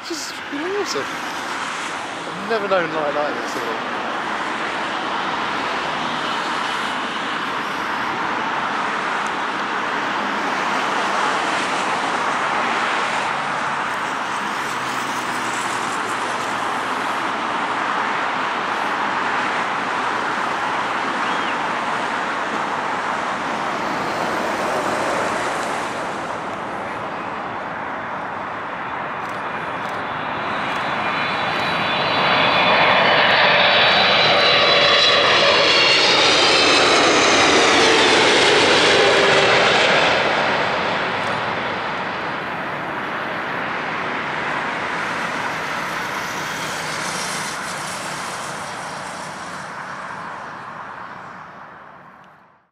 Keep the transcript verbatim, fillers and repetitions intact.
just been awesome. I've never known light like this at all.